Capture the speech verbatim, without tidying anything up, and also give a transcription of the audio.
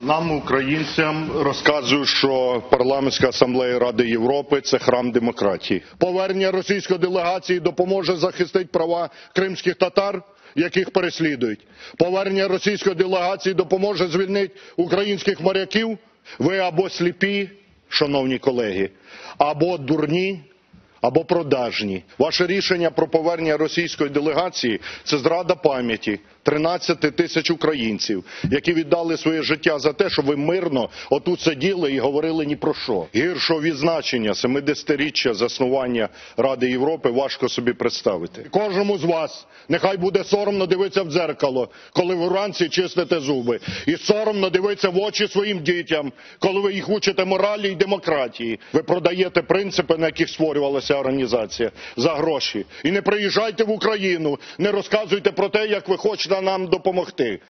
Нам, українцям, розказують, що Парламентська асамблея Ради Європи – це храм демократії. Повернення російської делегації допоможе захистити права кримських татар, яких переслідують. Повернення російської делегації допоможе звільнити українських моряків. Ви або сліпі, шановні колеги, або дурні, або продажні. Ваше рішення про повернення російської делегації – це зрада пам'яті тринадцяти тисяч українців, які віддали своє життя за те, щоб ви мирно отут сиділи і говорили ні про що. Гіршого відзначення семидесятиріччя заснування Ради Європи важко собі представити. Кожному з вас нехай буде соромно дивитися в дзеркало, коли ви вранці чистите зуби. І соромно дивитися в очі своїм дітям, коли ви їх учите моралі і демократії. Ви продаєте принципи, на яких створювалася організація, за гроші. І не приїжджайте в Україну, не розказуйте про те, як ви хочете нам допомогти.